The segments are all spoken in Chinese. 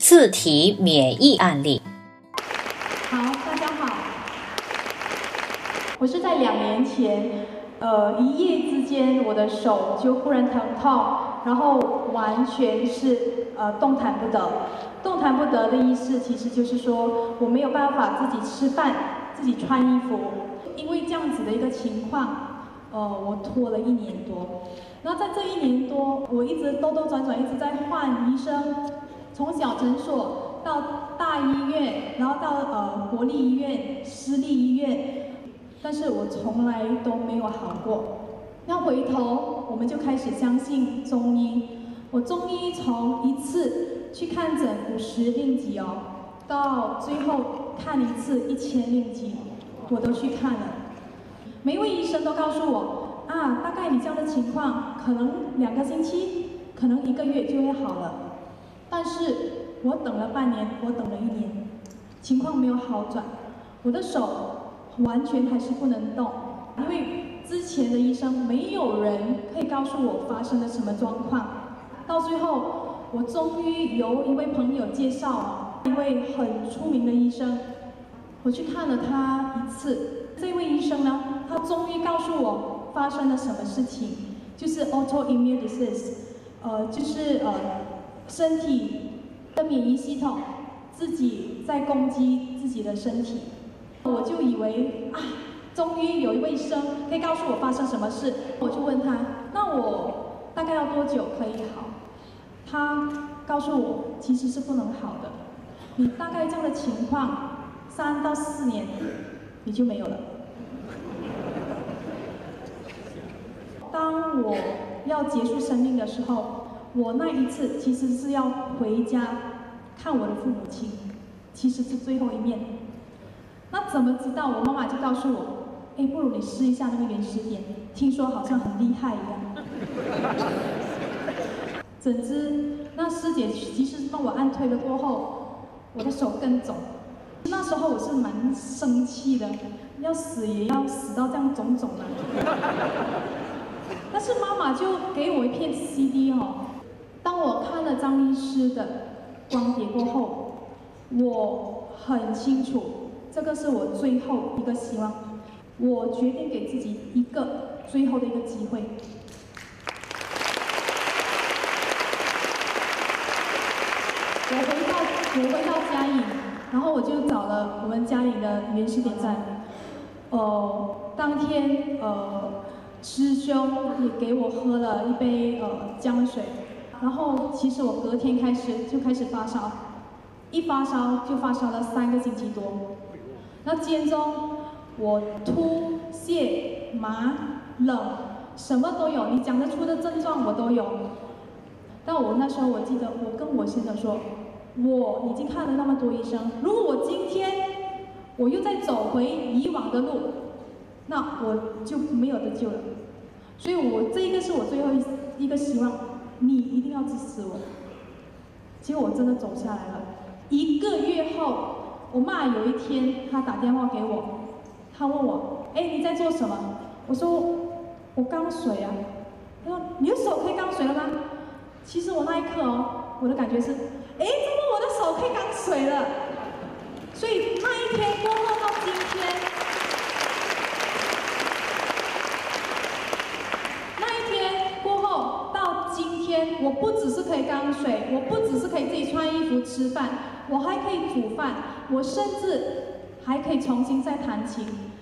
自体免疫案例。 好，大家好，我是在2年前，一夜之间我的手就忽然疼痛，然后完全是动弹不得。动弹不得的意思其实就是说我没有办法自己吃饭、自己穿衣服，因为这样子的一个情况，我拖了1年多。然后在这1年多，我一直兜兜转转，一直在换医生，从小诊所到大医院，然后到国立医院、私立医院，但是我从来都没有好过。那回头我们就开始相信中医。我中医从一次去看诊50令吉哦，到最后看一次1000令吉，我都去看了。每一位医生都告诉我啊，大概你这样的情况，可能2个星期，可能1个月就会好了。但是我等了半年，我等了1年，情况没有好转，我的手完全还是不能动，因为之前的医生没有人可以告诉我发生了什么状况。到最后，我终于由一位朋友介绍，一位很出名的医生，我去看了他1次。这位医生呢，他终于告诉我发生了什么事情，就是 autoimmune disease， 就是身体的免疫系统自己在攻击自己的身体。我就以为啊，终于有一位医生可以告诉我发生什么事。我就问他，那我大概要多久可以好？他告诉我，其实是不能好的。你大概这样的情况，3到4年，你就没有了。当我要结束生命的时候，我那一次其实是要回家看我的父母亲，其实是最后一面。那怎么知道？我妈妈就告诉我，哎，不如你试一下那个原始点，听说好像很厉害一样。怎知那师姐其实帮我按推了过后，我的手更肿。那时候我是蛮生气的，要死也要死到这样肿肿的。但是妈妈就给我一片 CD 哦。当我看了张医师的光碟过后，我很清楚，这个是我最后一个希望。我决定给自己一个最后的一个机会。我回到嘉义，然后我就找了我们嘉义的原始点站。当天师兄也给我喝了一杯姜水，然后其实我隔天就开始发烧，一发烧就发烧了3个星期多。那间中我吐、泻、麻、冷，什么都有，你讲得出的症状我都有。但我那时候我记得，我跟我先生说，我已经看了那么多医生，如果我今天我又再走回以往的路，那我就没有得救了。所以这一个是我最后一个希望，你一定要支持我。结果我真的走下来了。1个月后，我妈有一天她打电话给我，她问我，哎，你在做什么？我说我刚水啊。她说你的手可以刚水了吗？其实我那一刻我的感觉是，哎，怎么我的手可以刚水了？所以那一天过后到今天，我不只是可以刚水，我不只是可以自己穿衣服吃饭，我还可以煮饭，我甚至还可以重新再弹琴。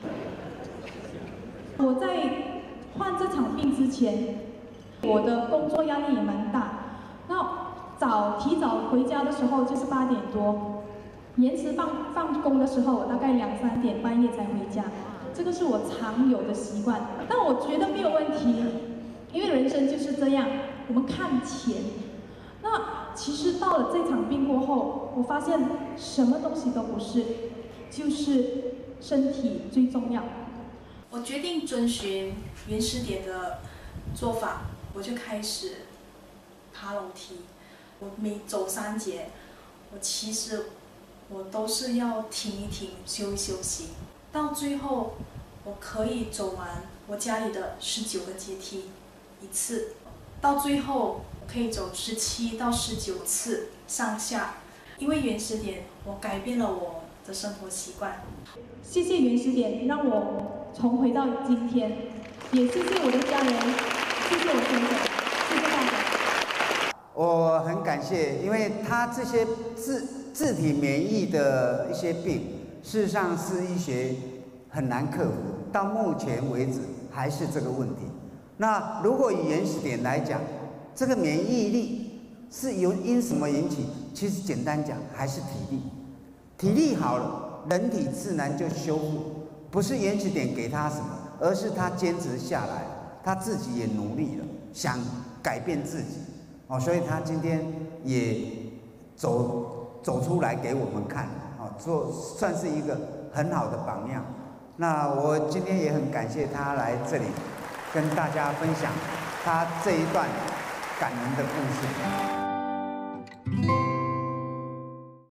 我在患这场病之前，我的工作压力也蛮大。那提早回家的时候就是8点多，延迟放工的时候，我大概2、3点半夜才回家。这个是我常有的习惯，但我觉得没有问题，因为人生就是这样。我们看钱，那其实到了这场病过后，我发现什么东西都不是，就是身体最重要。 我决定遵循原始点的做法，我就开始爬楼梯。我每走3节，其实我都是要停一停，休一休息。到最后，我可以走完我家里的19个阶梯1次。到最后可以走17到19次上下， 因为原始点，我改变了我的生活习惯。 谢谢原始点，让我重回到今天，也谢谢我的家人，谢谢我先生，谢谢大家。 我很感谢，因为他这些自体免疫的一些病，事实上是医学很难克服，到目前为止还是这个问题。那如果以原始点来讲，这个免疫力是因什么引起？其实简单讲，还是体力。体力好了，人体自然就修复，不是原始点给他什么，而是他坚持下来，他自己也努力了，想改变自己。所以他今天也走出来给我们看，算是一个很好的榜样。那我今天也很感谢他来这里跟大家分享他这一段感人的故事。